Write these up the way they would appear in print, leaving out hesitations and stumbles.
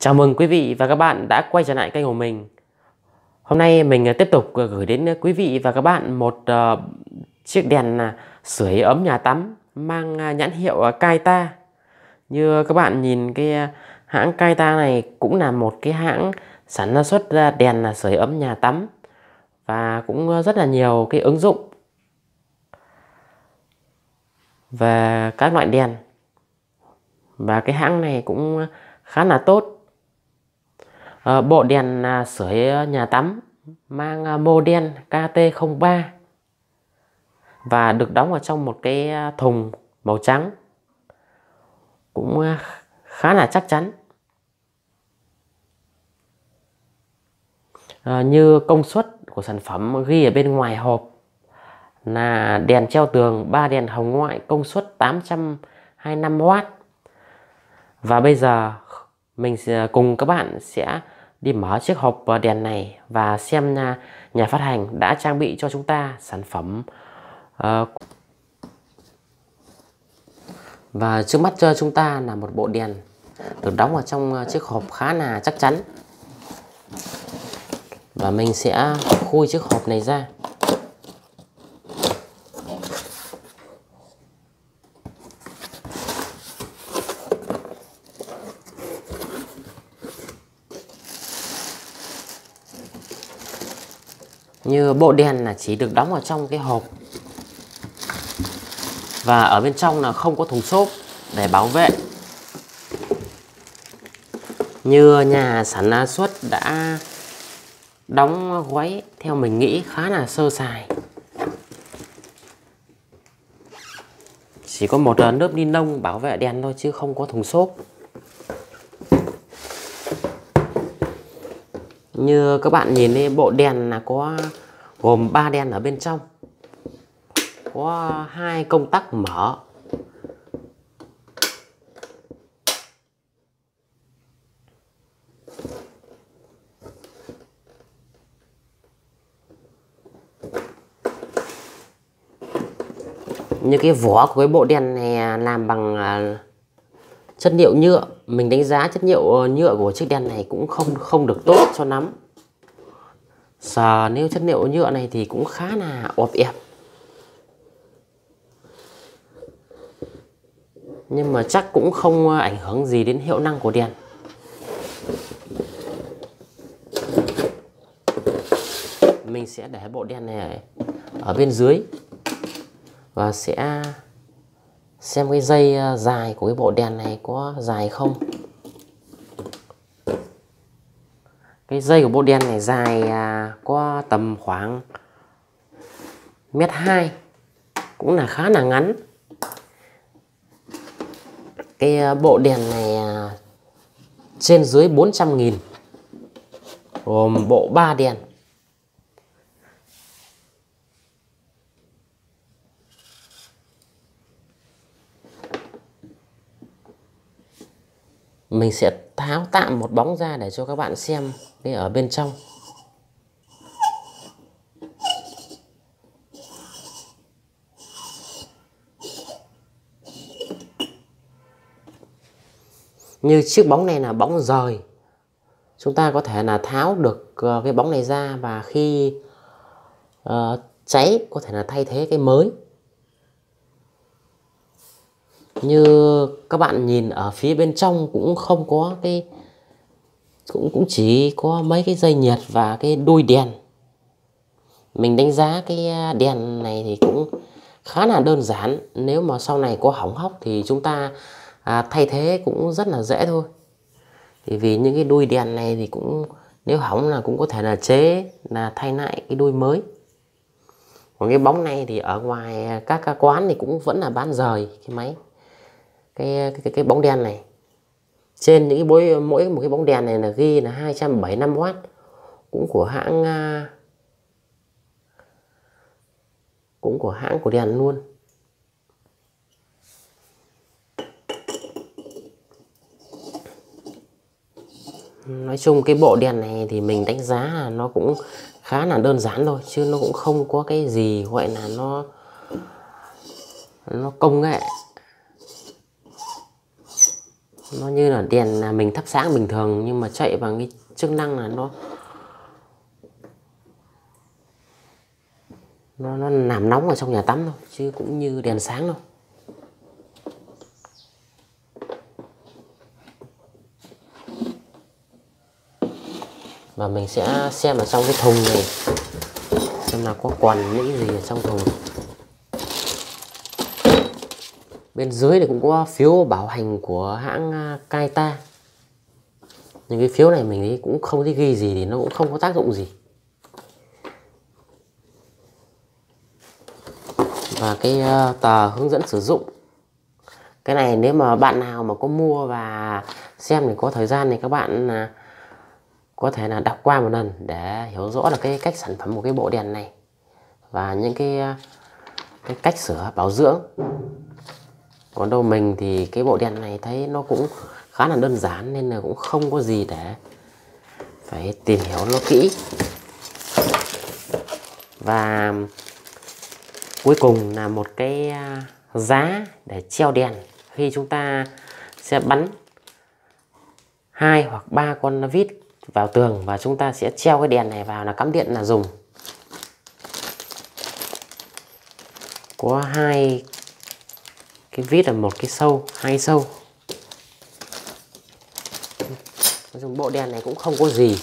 Chào mừng quý vị và các bạn đã quay trở lại kênh của mình. Hôm nay mình tiếp tục gửi đến quý vị và các bạn một chiếc đèn sưởi ấm nhà tắm mang nhãn hiệu Kaita. Như các bạn nhìn cái hãng Kaita này cũng là một cái hãng sản xuất ra đèn sưởi ấm nhà tắm và cũng rất là nhiều cái ứng dụng về các loại đèn. Và cái hãng này cũng khá là tốt. Bộ đèn sưởi nhà tắm mang model KT03 và được đóng ở trong một cái thùng màu trắng, cũng khá là chắc chắn. Như công suất của sản phẩm ghi ở bên ngoài hộp là đèn treo tường 3 đèn hồng ngoại công suất 825W. Và bây giờ mình sẽ cùng các bạn sẽ đi mở chiếc hộp đèn này và xem nhà phát hành đã trang bị cho chúng ta sản phẩm. Và trước mắt cho chúng ta là một bộ đèn được đóng ở trong chiếc hộp khá là chắc chắn. Và mình sẽ khui chiếc hộp này ra. Như bộ đèn là chỉ được đóng ở trong cái hộp và ở bên trong là không có thùng xốp để bảo vệ. Như nhà sản xuất đã đóng gói theo mình nghĩ khá là sơ sài. Chỉ có một lớp ni lông bảo vệ đèn thôi chứ không có thùng xốp. Như các bạn nhìn thấy bộ đèn là có gồm 3 đèn ở bên trong. Có 2 công tắc mở. Như cái vỏ của cái bộ đèn này làm bằng chất liệu nhựa. Mình đánh giá chất liệu nhựa của chiếc đèn này cũng không được tốt cho lắm. Sờ nếu chất liệu nhựa này thì cũng khá là ọp ẹp. Nhưng mà chắc cũng không ảnh hưởng gì đến hiệu năng của đèn. Mình sẽ để bộ đèn này ở bên dưới và sẽ xem cái dây dài của cái bộ đèn này có dài không. Cái dây của bộ đèn này dài có tầm khoảng 1,2 m, cũng là khá là ngắn. Cái bộ đèn này trên dưới 400.000, gồm bộ 3 đèn. Mình sẽ tháo tạm một bóng ra để cho các bạn xem cái ở bên trong. Như chiếc bóng này là bóng rời, chúng ta có thể là tháo được cái bóng này ra và khi cháy có thể là thay thế cái mới. Như các bạn nhìn ở phía bên trong cũng không có cái, cũng chỉ có mấy cái dây nhiệt và cái đuôi đèn. Mình đánh giá cái đèn này thì cũng khá là đơn giản. Nếu mà sau này có hỏng hóc thì chúng ta thay thế cũng rất là dễ thôi. Thì vì những cái đuôi đèn này thì cũng nếu hỏng là cũng có thể là thay lại cái đuôi mới. Còn cái bóng này thì ở ngoài các quán thì cũng vẫn là bán rời cái máy. Cái bóng đèn này trên những cái mỗi một cái bóng đèn này là ghi là 275W, cũng của hãng của đèn luôn. Nói chung cái bộ đèn này thì mình đánh giá là nó cũng khá là đơn giản thôi, chứ nó cũng không có cái gì gọi là nó công nghệ. Nó như là đèn là mình thắp sáng bình thường, nhưng mà chạy bằng cái chức năng là nó làm nóng ở trong nhà tắm thôi, chứ cũng như đèn sáng đâu. Và mình sẽ xem ở trong cái thùng này xem là có còn những gì ở trong thùng. Bên dưới thì cũng có phiếu bảo hành của hãng Kaita. Nhưng cái phiếu này mình thấy cũng không thấy ghi gì, thì nó cũng không có tác dụng gì. Và cái tờ hướng dẫn sử dụng. Cái này nếu mà bạn nào mà có mua và xem thì có thời gian thì các bạn có thể là đọc qua một lần để hiểu rõ là cái cách sản phẩm của cái bộ đèn này và những cái cách sửa bảo dưỡng. Còn đâu mình thì cái bộ đèn này thấy nó cũng khá là đơn giản, nên là cũng không có gì để phải tìm hiểu nó kỹ. Và cuối cùng là một cái giá để treo đèn. Khi chúng ta sẽ bắn 2 hoặc 3 con vít vào tường và chúng ta sẽ treo cái đèn này vào là cắm điện là dùng. Có 2 cái vít là một cái sâu, 2 sâu. Dùng bộ đèn này cũng không có gì.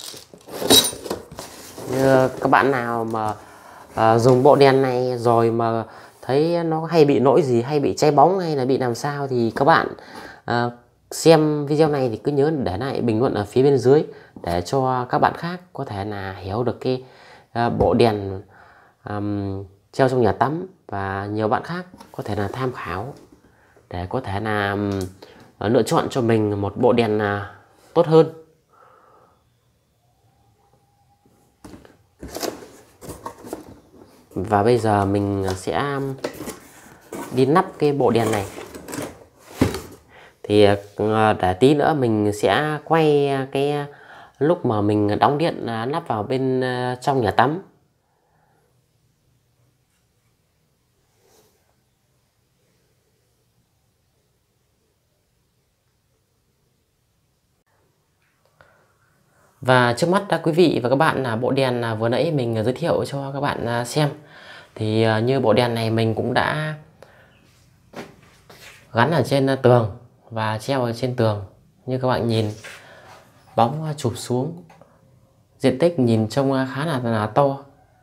Như các bạn nào mà dùng bộ đèn này rồi mà thấy nó hay bị lỗi gì, hay bị cháy bóng hay là bị làm sao, thì các bạn xem video này thì cứ nhớ để lại bình luận ở phía bên dưới để cho các bạn khác có thể là hiểu được cái bộ đèn treo trong nhà tắm, và nhiều bạn khác có thể là tham khảo để có thể là lựa chọn cho mình một bộ đèn tốt hơn. Và bây giờ mình sẽ đi lắp cái bộ đèn này. Thì để tí nữa mình sẽ quay cái lúc mà mình đóng điện lắp vào bên trong nhà tắm. Và trước mắt quý vị và các bạn là bộ đèn vừa nãy mình giới thiệu cho các bạn xem. Thì như bộ đèn này mình cũng đã gắn ở trên tường và treo ở trên tường. Như các bạn nhìn, bóng chụp xuống, diện tích nhìn trông khá là to.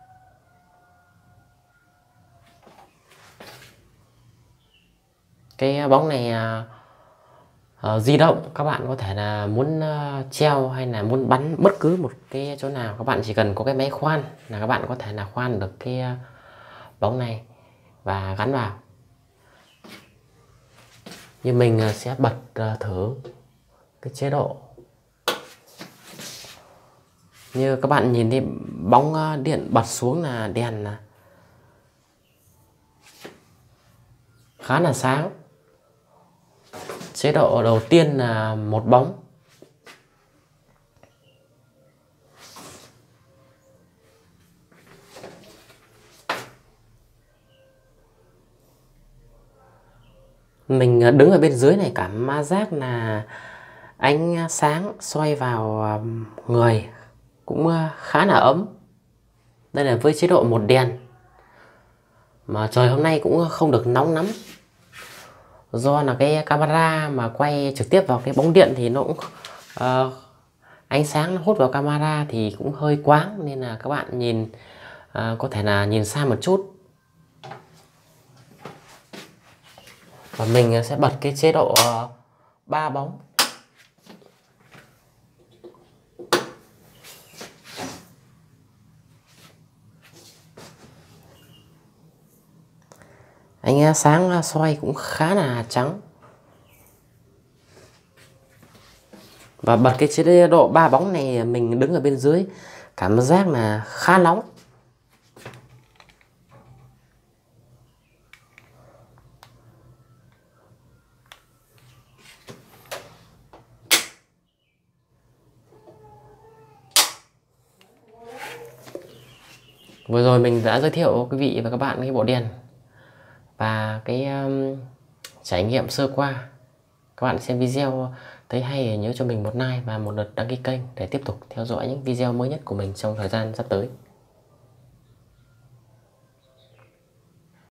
Cái bóng này di động, các bạn có thể là muốn treo hay là muốn bắn bất cứ một cái chỗ nào, các bạn chỉ cần có cái máy khoan là các bạn có thể là khoan được cái bóng này và gắn vào. Như mình sẽ bật thử cái chế độ. Như các bạn nhìn thấy bóng điện bật xuống là đèn khá là sáng. Chế độ đầu tiên là một bóng. Mình đứng ở bên dưới này cảm giác là ánh sáng soi vào người cũng khá là ấm. Đây là với chế độ một đèn. Mà trời hôm nay cũng không được nóng lắm. Do là cái camera mà quay trực tiếp vào cái bóng điện thì nó cũng ánh sáng nó hút vào camera thì cũng hơi quáng, nên là các bạn nhìn có thể là nhìn xa một chút. Và mình sẽ bật cái chế độ 3 bóng. Ánh sáng soi cũng khá là trắng. Và bật cái chế độ 3 bóng này, mình đứng ở bên dưới cảm giác là khá nóng. Vừa rồi mình đã giới thiệu quý vị và các bạn cái bộ đèn và cái trải nghiệm sơ qua. Các bạn xem video thấy hay nhớ cho mình một like và một lượt đăng ký kênh để tiếp tục theo dõi những video mới nhất của mình trong thời gian sắp tới.